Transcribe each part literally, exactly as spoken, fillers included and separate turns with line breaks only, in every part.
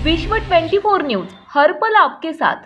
विश्व चोवीस न्यूज हर पल आपके साथ।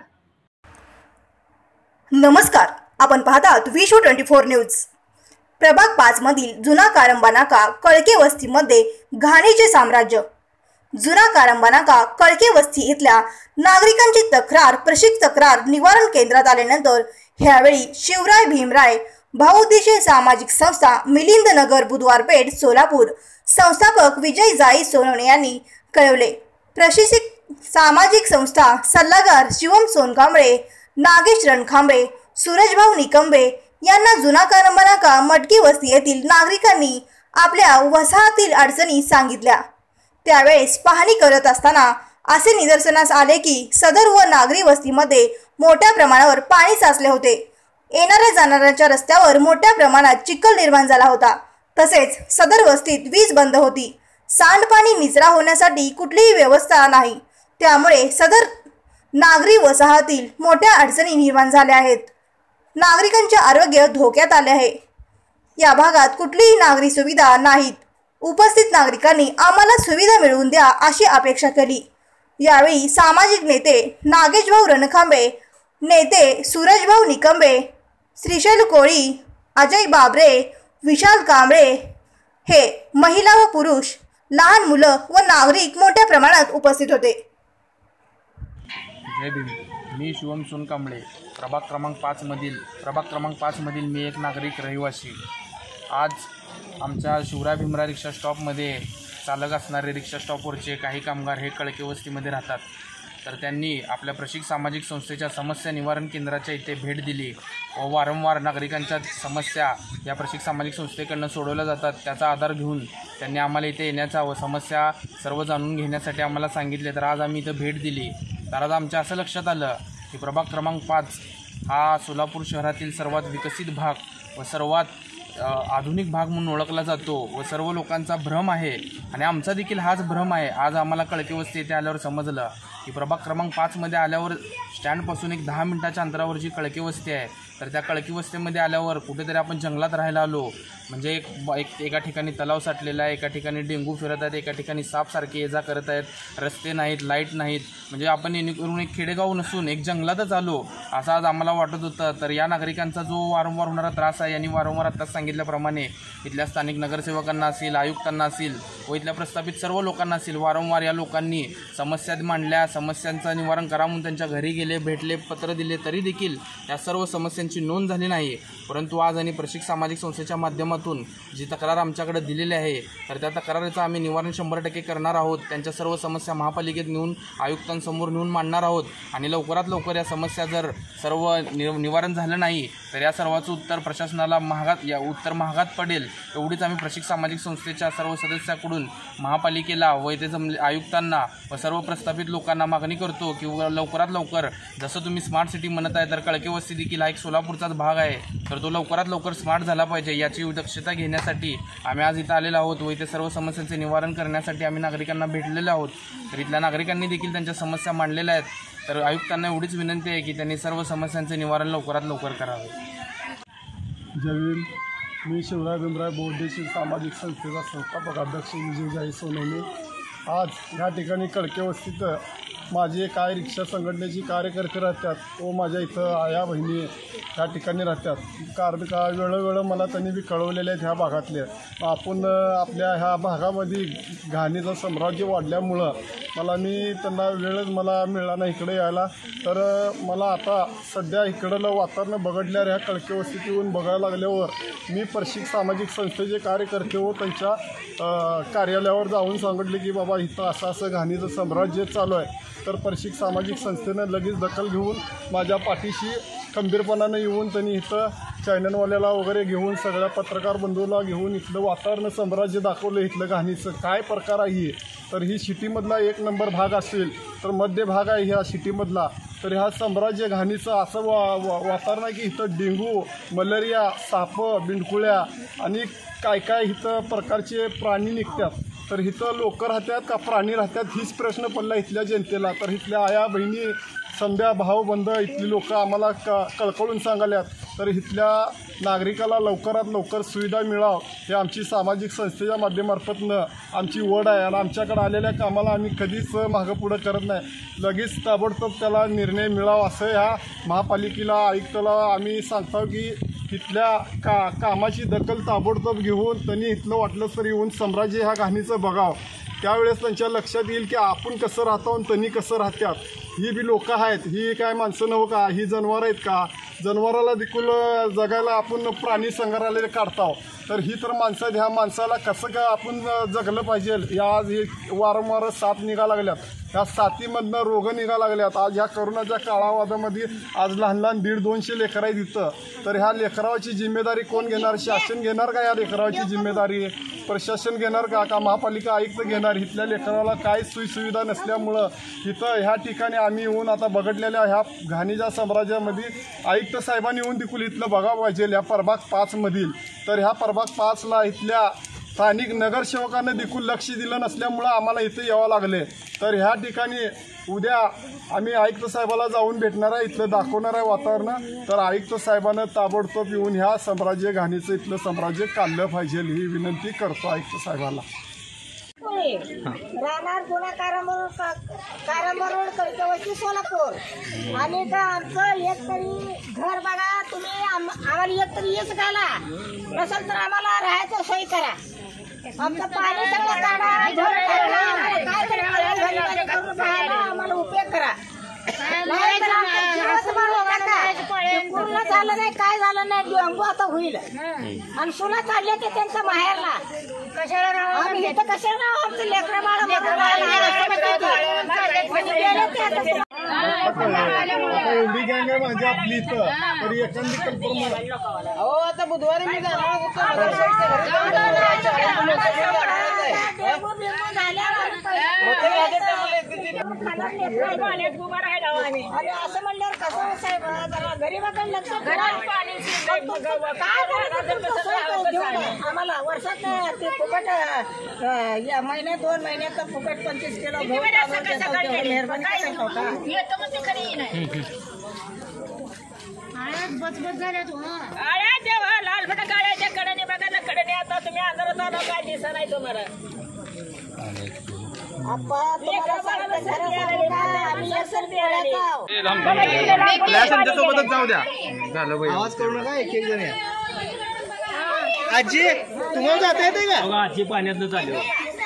नमस्कार, आपण पाहतात विश्व चोवीस न्यूज। प्रभाग पाच मधील जुना कारंबा नाका कळके वस्तीमध्ये घाणीचे साम्राज्य। जुना कारंबा नाका कळके वस्ती इथल्या नागरिकांची तक्रार प्रशिक्षक तक्रार निवारण केंद्रात आल्यानंतर ह्यावेळी शिवराय भीमराय बहुउद्देशीय सामाजिक संस्था मिलिंद नगर बुधवार पेठ सोलापूर संस्थापक विजय जाई सोनवणे यांनी कळवले। प्रशिक्षक सामाजिक संस्था सल्लागार शिवम सोनकांबळे, नागेश रणखांबळे, सूरजभाऊ निकंबे यांना जुना कारंबा नाका मटकी वस्ती येथील नागरिकांनी आपल्या वसाहतील अडचणी सांगितल्या। त्यावेळेस पाहणी करत असताना असे निदर्शनास आले की सदर व नागरी वस्तीमध्ये मोठ्या प्रमाणावर पाणी साचले होते। येणाऱ्या जाणाऱ्यांच्या रस्त्यावर मोठ्या प्रमाणात चिखल निर्माण झाला होता। तसेच सदर वस्तीत वीज बंद होती। सांडपाणी निचरा होण्यासाठी कुठलीही व्यवस्था नाही। त्यामुळे सदर नागरी वसाहतील मोठ्या अडचणी निर्माण झाल्या आहेत। नागरिकांचे आरोग्य धोक्यात आले आहे। या भागात कुठलीही नागरी सुविधा नाहीत। उपस्थित नागरिकांनी आम्हाला सुविधा मिळवून द्या अशी अपेक्षा केली। यावेळी सामाजिक नेते नागेशभाऊ रणखांबे, नेते सूरजभाऊ निकंबे, श्रीशैल कोळी, अजय बाबरे, विशाल कांबळे हे महिला व पुरुष, लहान मुलं व नागरिक मोठ्या प्रमाणात उपस्थित होते।
जय भीम। मी शिवम सोनकांबळे, प्रभाग क्रमांक पाच मधील प्रभाग क्रमांक पाच मधील मी एक नागरिक रहिवासी। आज आमच्या शिवराय भीमराय रिक्षा स्टॉपमध्ये चालक असणारे रिक्षा स्टॉपवरचे काही कामगार हे कळके वस्तीमध्ये राहतात। तर त्यांनी आपल्या प्रशिक्षक सामाजिक संस्थेच्या समस्या निवारण केंद्राच्या इथे भेट दिली व वारंवार नागरिकांच्या समस्या या प्रशिक्षक सामाजिक संस्थेकडून सोडवल्या जातात। त्याचा आधार घेऊन त्यांनी आम्हाला इथे येण्याचा व समस्या सर्व जाणून घेण्यासाठी आम्हाला सांगितले। तर आज आम्ही इथं भेट दिली। तर आज आमच्या असं लक्षात आलं की प्रभाग क्रमांक पाच हा सोलापूर शहरातील सर्वात विकसित भाग व सर्वात आधुनिक भाग म्हणून ओळखला जातो व सर्व लोकांचा भ्रम आहे आणि आमचा देखील हाच भ्रम आहे। आज आम्हाला कळके वस्ती येथे आल्यावर समजलं की प्रभाग क्रमांक पाच मध्ये आल्यावर स्टँडपासून एक दहा मिनिटाच्या अंतरावर जी कळके वस्ती आहे तर त्या कळकी वस्तीमध्ये आल्यावर कुठेतरी आपण जंगलात राहायला आलो। म्हणजे एक एक एका ठिकाणी तलाव साठलेला आहे, एका ठिकाणी डेंगू फिरत आहेत, एका ठिकाणी सापसारखे ये जा करत आहेत, रस्ते नाहीत, लाईट नाहीत, म्हणजे आपण येणेकरून एक खेडेगाव नसून एक जंगलातच आलो असं आज आम्हाला वाटत होतं। तर या नागरिकांचा जो वारंवार होणारा त्रास आहे यांनी वारंवार आत्ताच सांगितल्याप्रमाणे इथल्या स्थानिक नगरसेवकांना असेल, आयुक्तांना असेल व इथल्या प्रस्थापित सर्व लोकांना असेल वारंवार या लोकांनी समस्या मांडल्या, समस्यांचं निवारण करा म्हणून त्यांच्या घरी गेले, भेटले, पत्र दिले, तरी देखील या सर्व समस्यांची नोंद झाली नाही। परंतु आज आणि प्रशिक्षक सामाजिक संस्थेच्या माध्यमातून जी तक्रार आमच्याकडे दिलेली आहे तर त्या तक्रारीचं आम्ही निवारण शंभर टक्के करणार आहोत। त्यांच्या सर्व समस्या महापालिकेत नेऊन आयुक्तांसमोर नेऊन मांडणार आहोत आणि लवकरात लवकर या समस्या जर सर्व नि निवारण झालं नाही तर या सर्वाचं उत्तर प्रशासनाला महागात या उत्तर महागात पडेल एवढीच आम्ही प्रशिक्षक सामाजिक संस्थेच्या सर्व सदस्याकडून महापालिकेला व इथे जमले आयुक्तांना व सर्व प्रस्थापित लोकांना मागणी करतो की लवकरात लवकर जसं तुम्ही स्मार्ट सिटी म्हणत आहे तर कळके वस्ती देखील हा एक सोलापूरचाच भाग आहे तर तो लवकरात लवकर स्मार्ट झाला पाहिजे याची दक्षता घेण्यासाठी आम्ही आज इथं आलेलो आहोत व इथे सर्व समस्यांचे निवारण करण्यासाठी आम्ही नागरिकांना भेटलेलो आहोत। तर इथल्या नागरिकांनी देखील त्यांच्या समस्या मांडलेल्या आहेत। तर आयुक्तांना एवढीच विनंती आहे की त्यांनी सर्व समस्यांचे निवारण लवकरात लवकर करावे।
जय भीम। मी शिवराय भीमराय बहुउद्देशीय सामाजिक संस्थेचा संस्थापक अध्यक्ष विजय जाई सोनवणे। आज या ठिकाणी कळके वस्तीत माझे काय रिक्षा संघटनेची कार्यकर्ते राहतात व माझ्या इथं आया बहिणी या ठिकाणी राहतात। कारण का वेळोवेळ मला त्यांनी बी कळवलेले आहेत ह्या भागातले आपण आपल्या ह्या भागामध्ये घाणीचं साम्राज्य वाढल्यामुळं मला मी त्यांना वेळच मला मिळाला नाही इकडे यायला। तर मला आता सध्या इकडलं वातावरण बघडल्यावर ह्या कळके वस्तीत येऊन बघायला लागल्यावर मी प्रशिक्षक सामाजिक संस्थेचे कार्यकर्ते व त्यांच्या कार्यालयावर जाऊन सांगितले की बाबा इथं असं असं घाणीचं साम्राज्य चालू आहे। तर प्रशिक्षक सामाजिक संस्थेनं लगेच दखल घेऊन माझ्या पाठीशी खंबीरपणानं येऊन त्यांनी इथं चॅनलवाल्याला वगैरे घेऊन सगळ्या पत्रकार बंधूला घेऊन इथलं वातावरण साम्राज्य दाखवलं इथलं घाणीचं काय प्रकार आहे। तर ही सिटीमधला एक नंबर भाग असेल तर मध्य भाग आहे ह्या सिटीमधला तर ह्या साम्राज्य घाणीचं असं वा वा वातावरण आहे की इथं डेंगू, मलेरिया, साप, बिंडकुळ्या आणि काय काय इथं प्रकारचे प्राणी निघतात। तर इथं लोक राहतात का प्राणी राहतात हीच प्रश्न पडला इथल्या जनतेला। तर इथल्या आया बहिणी समध्या भावबंद इथली लोक आम्हाला क कळकळून सांगाल्यात तर इथल्या नागरिकाला लवकरात लवकर सुविधा मिळावं हे आमची सामाजिक संस्थेच्या माध्यमार्फतनं आमची ओढ आहे. आणि आमच्याकडे आलेल्या कामाला आम्ही कधीच मागं पुढं करत नाही, लगेच ताबडतोब त्याला निर्णय मिळावा असं ह्या महापालिकेला आयुक्ताला आम्ही सांगतो की इथल्या का कामाची दखल ताबडतोब घेऊन त्यांनी इथलं वाटलं तर येऊन साम्राज्य ह्या घाणीचं बघावं. त्यावेळेस त्यांच्या लक्षात येईल की आपण कसं राहतो आणि त्यांनी कसं राहतात. ही बी लोक आहेत, ही काय माणसं नव्ह का, ही जनावरं आहेत का, जनावराला देखील जगायला आपण प्राणी संग्रहालय काढतो तर ही तर माणसं ह्या माणसाला कसं काय आपण जगलं पाहिजे. या आज हे वारंवार साथ निघा लागल्यात, ह्या साथीमधनं रोगं निघा लागल्यात. आज ह्या करोनाच्या काळावादामध्ये आज लहान लहान दीड दोनशे लेकरं आहेत इथं, तर ह्या लेकराची जिम्मेदारी कोण घेणार? शासन घेणार का या लेकराची जिम्मेदारी? प्रशासन घेणार का का महापालिका आयुक्त घेणार? इथल्या लेकराला काय सोयीसुविधा नसल्यामुळं इथं ह्या ठिकाणी आम्ही येऊन आता बघडलेल्या ह्या घाणीच्या साम्राज्यामध्ये आयुक्त साहेबांनी येऊन देखील इथलं बघावं पाहिजे ह्या प्रभाग पाचमधील. तर ह्या प्रभाग पाचला इथल्या स्थानिक नगरसेवकांना देखील लक्ष दिलं नसल्यामुळं आम्हाला इथे यावं लागले. तर ह्या ठिकाणी उद्या आम्ही आयुक्त साहेबाला जाऊन भेटणार आहे, इथलं दाखवणार आहे वातावरण. तर आयुक्त साहेबांना ताबडतोब येऊन ह्या साम्राज्य घाणीचं इथलं साम्राज्य काढलं पाहिजे ही विनंती करतो आयुक्त साहेबाला.
राहणार जुना कारंबरोड कारंबरोड कळकेवस्ती सोलापूर. आणि का आमचं एक तरी घर बघा तुम्ही, आम्हाला एक तरी हेच घाला, नसेल तर आम्हाला राहायचं सोय करा. आमचं पाणी सगळं काढा, घर काढा, काय तरी घरी करून राहायला आम्हाला उपयोग करा. पूर्ण झालं नाही, काय झालं नाही, डेंगू आता होईल. आणि सुना काढले ते त्यांच्या माहेरला कशाला आम्ही इथं कशाला राहू? आमचं लेकरं बाळ
एवढी गँग आहे म्हणजे आपली इथं तरी एखादी कल्पना.
हो आता बुधवारी मी जाणार
आणि असं म्हणल्यावर कसं साहेब जरा गरीबाकडे लक्ष आम्हाला वर्षात ते फुकट या महिन्यात दोन महिन्यात तर फुकट पंचवीस किलो मेहरबानी कसं होता.
बचबच झाल्यात
आळ्या जेव्हा लाल फटा काळ्याच्या कडेने बघा कडेने आता तुम्ही आजारात आला काय दिसा नाही तुम्हाला.
सोबतच जाऊ द्या,
आवाज करू नका, एक एक जण या. आजी तुम्हाला जाता येते का?
आजी पाण्यात चालू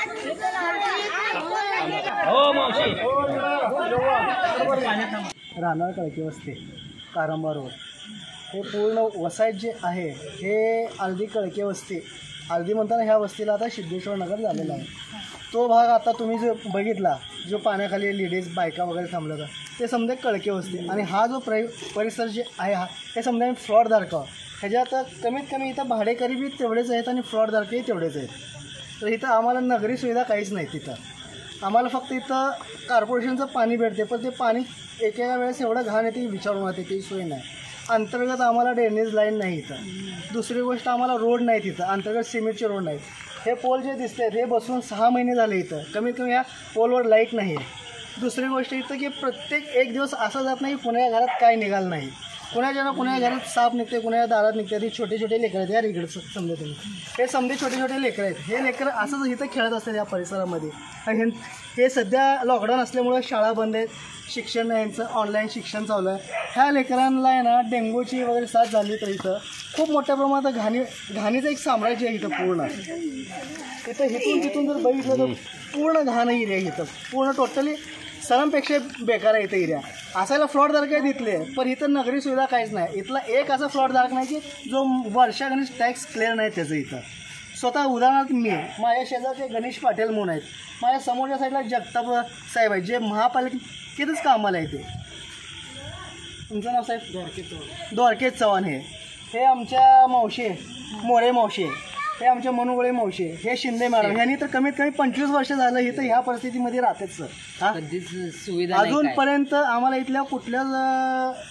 राहणार कळकेवस्ती कारंबा रोड हे पूर्ण वसाहत जे आहे हे अर्धी कळकेवस्ती, अर्धी म्हणताना ह्या वस्तीला आता सिद्धेश्वर नगर झालेला आहे. तो भाग आता तुम्ही जो बघितला जो पाण्याखाली लेडीज बायका वगैरे थांबलं होतं ते समजा कळकेवस्ती. आणि हा जो प्र परिसर जे आहे हा हे समजा फ्रॉड धारका ह्याच्यात कमीत कमी इथं भाडेकरी बी तेवढेच आहेत आणि फ्रॉड धारकही तेवढेच आहेत. तर इथं आम्हाला नगरी सुविधा काहीच नाही. तिथं आम्हाला फक्त इथं कॉर्पोरेशनचं पाणी भेटते, पण ते पाणी एकेका वेळेस एवढं घाण येते विचारून राहते, ती सोय नाही. अंतर्गत आम्हाला ड्रेनेज लाईन नाही इथं. दुसरी गोष्ट आम्हाला रोड नाही तिथं, अंतर्गत सिमेंटचे रोड नाहीत. हे पोल जे दिसत आहेत हे बसून सहा महिने झाले इथं, कमीत कमी या पोलवर लाईट नाही आहे. दुसरी गोष्ट इथं की प्रत्येक एक दिवस असं जात नाही कुणाच्या घरात काय निघालं नाही. कुणाच्या ना कुणाच्या घरात साप निघते, कुणाच्या दारात निघते. ती छोटे छोटे लेकरं आहेत यार इकडे समजा तुम्ही, हे समजे छोटे छोटे लेकरं आहेत. हे लेकरं असंच इथं खेळत असतात या परिसरामध्ये. हे हे सध्या लॉकडाऊन असल्यामुळं शाळा बंद आहेत, शिक्षण यांचं ऑनलाईन शिक्षण चालू आहे. ह्या लेकरांना आहे ना डेंग्यूची वगैरे साथ झाली तर इथं खूप मोठ्या प्रमाणात घाणी घाणीचं एक साम्राज्य आहे इथं पूर्ण. इथं इथून तिथून जर बघितलं तर पूर्ण घाण एरिया इथं पूर्ण टोटली सरांपेक्षा बेकार आहे इथं एरिया. असायला फ्लॉटधारक आहे तिथले, पण इथं नगरी सुविधा काहीच नाही. इथला एक असा फ्लॉटधारक नाही की जो वर्षागणिक टॅक्स क्लिअर नाही त्याचं इथं. स्वतः उदाहरणार्थ मी माझ्या शेजारचे गणेश पाटील म्हणून आहेत, माझ्या समोरच्या साईडला जगताप साहेब आहेत जे महापालिकेतच कामाला येते. तुमचं नाव साहेब? द्वारकेश चव्हाण. द्वारकेश चव्हाण हे हे आमच्या मावशी मोरे मावशी, हे आमच्या मनोगळे मावशी, हे शिंदे मॅडम. ह्यांनी तर कमीत कमी पंचवीस वर्ष झालं इथं ह्या परिस्थितीमध्ये राहतात सर. हा
सुविधा
अजूनपर्यंत आम्हाला इथल्या कुठल्याच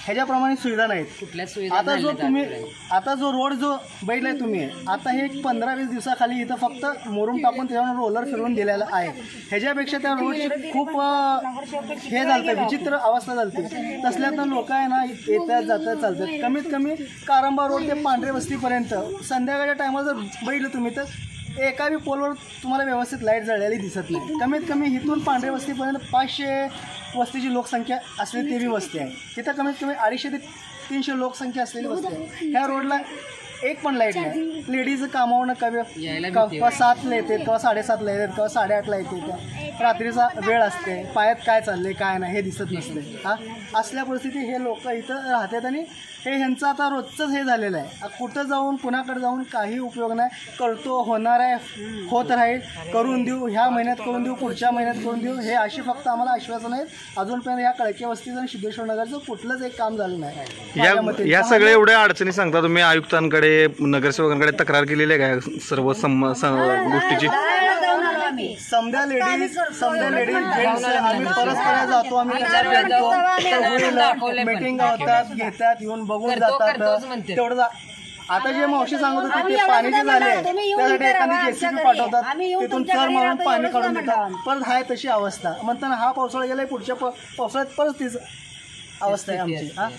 ह्याच्याप्रमाणे सुविधा नाहीत.
कुठल्या सुविधा
आता जो तुम्ही आता जो रोड जो बैठलाय तुम्ही, आता हे एक पंधरा वीस दिवसाखाली इथं फक्त मोरून टाकून त्याच्यावर रोलर फिरवून दिलेला आहे. ह्याच्यापेक्षा त्या रोडची खूप हे झालं, विचित्र अवस्था झाली. तसल्यातनं लोक आहे ना येतात जातात चालतात. कमीत कमी कारंबा रोड ते पांढरे वस्तीपर्यंत संध्याकाळच्या टायमाला जर बैठलं तुम्ही तर एका बी पोलवर तुम्हाला व्यवस्थित लाईट जळलेली दिसत नाही. कमीत कमी इथून पांढरे वस्तीपर्यंत पाचशे वस्तीची लोकसंख्या असलेली ती बी वस्ती आहे. तिथं कमीत कमी अडीचशे ते तीनशे लोकसंख्या असलेली वस्ती आहे. ह्या रोडला एक पण लाईट नाही. लेडीज कामावून कमी केव्हा सातला येते, केव्हा साडेसातला येतात, केव्हा साडेआठला येते, त्या रात्रीचा वेळ असते. पायात काय चाललंय काय नाही हे दिसत नसते. हा असल्या परिस्थिती हे लोक इथं राहतात आणि हे ह्यांचं आता रोजचंच हे झालेलं आहे. कुठं जाऊन कुणाकडे जाऊन काही उपयोग नाही. करतो, होणार आहे, होत राहील, करून देऊ, ह्या महिन्यात करून देऊ, पुढच्या महिन्यात करून देऊ, हे अशी फक्त आम्हाला आश्वासन आहेत. अजूनपर्यंत ह्या कळके वस्तीचं आणि सिद्धेश्वर नगरचं कुठलंच एक काम झालं नाही.
या या सगळ्या एवढ्या अडचणी सांगता तुम्ही आयुक्तांकडे नगरसेवकांकडे तक्रार केलेली आहे काय सर्व सम गोष्टीची?
समजा लेडीज समजा लेडीज जेंट्स आम्ही परस्पर जातो, आम्ही मीटिंग होतात, घेतात, येऊन बघून जातात. तेवढं आता जे मावशी सांगत होते ते पाणी जे झाले त्यासाठी एखादी जेसीबी पाठवतात, तिथून चर मारून पाणी काढून देतात. परत आहे तशी अवस्था. म्हणताना हा पावसाळा गेलाय, पुढच्या पावसाळ्यात परत तीच अवस्था आहे आमची. हा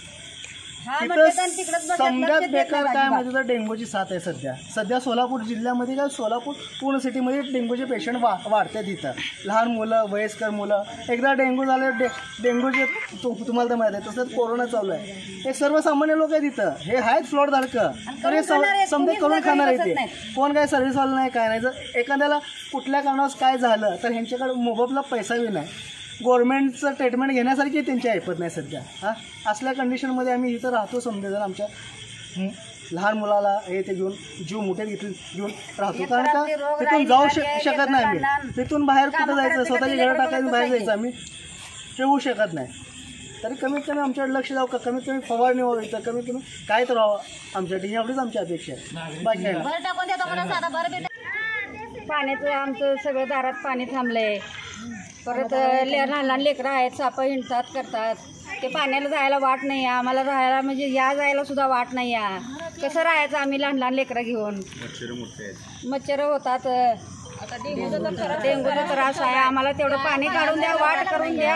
समजात बेकार काय माहिती तर डेंग्यूची साथ आहे सध्या. सध्या सोलापूर जिल्ह्यामध्ये काय सोलापूर पूर्ण सिटीमध्ये डेंग्यूचे पेशंट वा वाढतात. इथं लहान मुलं, वयस्कर मुलं. एकदा डेंग्यू झाले डे डेंग्यूचे तुम्हाला तर माहिती आहे. तसंच कोरोना चालू आहे. हे सर्वसामान्य लोक आहेत इथं. हे आहेत फ्लोर धारकं, तर हे समजा करून खाणार आहे. ते कोण काय सर्व्हिस आलं नाही काय नाही. जर एखाद्याला कुठल्या कारणास काय झालं तर ह्यांच्याकडे मोबाईलला पैसा बी नाही. गव्हर्नमेंटचं ट्रीटमेंट घेण्यासारखी त्यांची ऐपत नाही सध्या. हां असल्या कंडिशनमध्ये आम्ही इथं राहतो. समजेजण आमच्या लहान मुलाला हे ते घेऊन जीव मोठे घेऊन घेऊन राहतो. कारण का तिथून जाऊ शकत नाही आम्ही. तिथून बाहेर कुठं जायचं, स्वतःची घरं टाकायचं बाहेर जायचं आम्ही हे होऊ शकत नाही. तरी कमीत कमी आमच्याकडे लक्ष द्यावं का, कमीत कमी फवारणी व्हावी, तर कमीत कमी काय तर व्हावं आमच्यासाठी. एवढीच आमची अपेक्षा आहे. बाकी काय
पाण्याचं आमचं सगळं दारात पाणी थांबलंय. परत ले लहान लहान लेकरं आहेत, सापं हिंडतात करतात. ते पाण्याला जायला वाट नाही आहे आम्हाला. राहायला म्हणजे या जायला सुद्धा वाट नाही आहे. कसं राहायचं आम्ही लहान लहान लेकरं घेऊन? मच्छर होतात. डेंग्यूचा त्रास आहे आम्हाला. तेवढं पाणी काढून द्या, वाट करून द्या.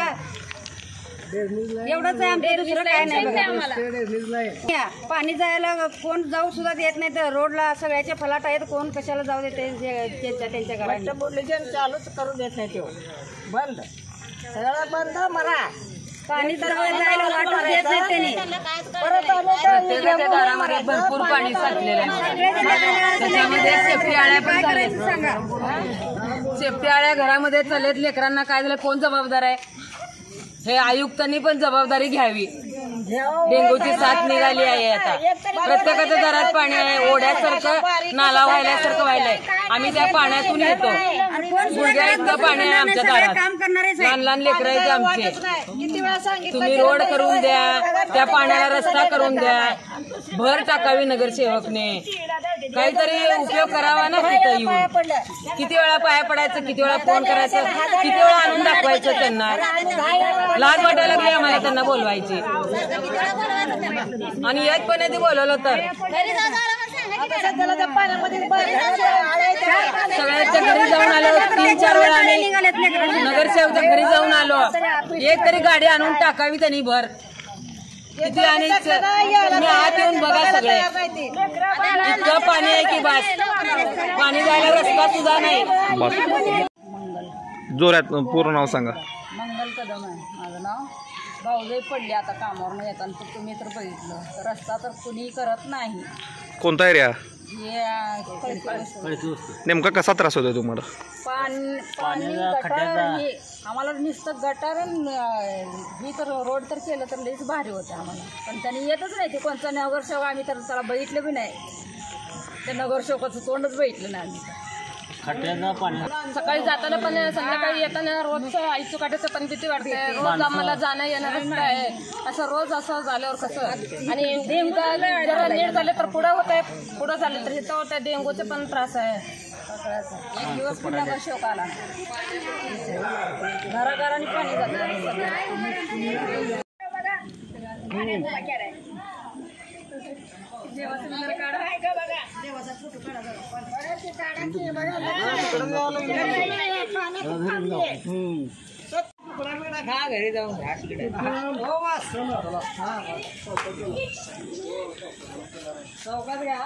एवढंच आहे आमचं, दुसरं काय नाही. पाणी जायला कोण जाऊ सुद्धा देत नाही. तर रोडला सगळ्याचे फलाट आहेत, कोण कशाला जाऊ देते त्यांच्या त्यांच्या घरात
बोलले चालूच करून देत नाही. तेव्हा बंद सगळं बंद मरा.
पाणी जायला वाट देत नाही त्यांनी.
प्रत्येकाच्या दारामध्ये भरपूर पाणी साचलेलं आहे. त्याच्यामध्ये सेफ्टी आळ्या पण चालत. सेफ्टी आळ्या घरामध्ये चालत. लेकरांना काय झालं कोण जबाबदार आहे? हे आयुक्तांनी पण जबाबदारी घ्यावी. डेंग्यूची साथ निघाली आहे आता. प्रत्येकाच्या घरात पाणी आहे. ओढ्यासारखं नाला व्हायल्यासारखं व्हायलंय. आम्ही त्या पाण्यातून येतो. गुडघ्या इतकं पाणी आहे आमच्या दारात. लहान लहान लेकरं आहेत आमचे. तुम्ही रोड करून द्या, त्या पाण्याला रस्ता करून द्या. भर टाकावी नगरसेवकने. काहीतरी उपयोग करावा ना तिथं येऊन. किती वेळा पाया पडायचं, किती वेळा फोन करायचं, किती वेळा आणून दाखवायचं त्यांना. लाज वाटायला लागली आम्हाला त्यांना बोलवायची. आणि एक पण ते बोलवलं तर सगळ्यांच्या घरी जाऊन आलो. तीन चार वेळा आम्ही नगरसेवकच्या घरी जाऊन आलो. एक तरी गाडी आणून टाकावी त्यांनी भर. किती आणि तुम्ही आत येऊन बघा सगळे. इतकं पाणी आहे की बस. पाणी जायला रस्ता सुद्धा नाही.
जोरात पूर्ण नाव सांगा.
मंगल कदम आहे माझं नाव. भाऊजाई पडली आता कामावरून येताना. तर तुम्ही तर बघितलं रस्ता तर कुणी करत नाही.
कोणता एरिया?
हे
नेमका कसा त्रास होतोय तुम्हाला?
पाणी पाणी गटार हे आम्हाला नुसतं गटार ही तर रोड तर केलं तर लईच भारी होतं आम्हाला. पण त्यांनी येतच नाही. ते कोणतं नगरसेवक आम्ही तर त्याला बघितलं बी नाही. त्या नगरसेवकाचं तोंडच बघितलं नाही आम्ही. सकाळी जाताना पण संध्याकाळी येताना रोज आईचं काट्याचं पण भीती वाटते. रोज आम्हाला जाणं येणारच आहे. असं रोज असं झाल्यावर कसं. आणि डेंग्यू जरा नीट झाले तर पुढं होत आहे, पुढं झाले तर इथं होत आहे. डेंग्यूचे पण त्रास आहे. एक दिवस पुन्हा नगरसेवक आला. घराघरांनी पाणी जातं.
घरी जाऊन चौकात घ्या.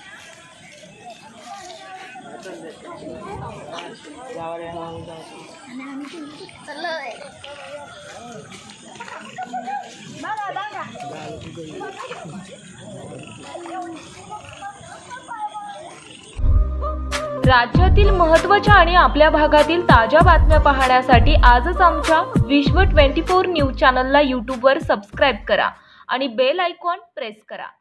राज्यातील महत्त्वाच्या आणि आपल्या भागातील ताज्या बातम्या पाहण्यासाठी आजच आमच्या विश्व ट्वेंटी फोर न्यूज चॅनलला यूट्यूबवर सबस्क्राईब करा आणि बेल आयकॉन प्रेस करा.